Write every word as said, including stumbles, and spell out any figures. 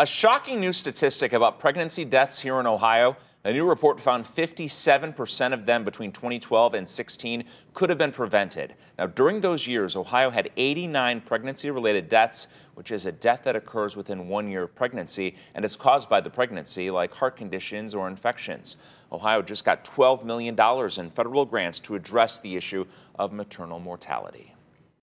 A shocking new statistic about pregnancy deaths here in Ohio. A new report found fifty-seven percent of them between twenty twelve and sixteen could have been prevented. Now, during those years, Ohio had eighty-nine pregnancy-related deaths, which is a death that occurs within one year of pregnancy and is caused by the pregnancy, like heart conditions or infections. Ohio just got twelve million dollars in federal grants to address the issue of maternal mortality.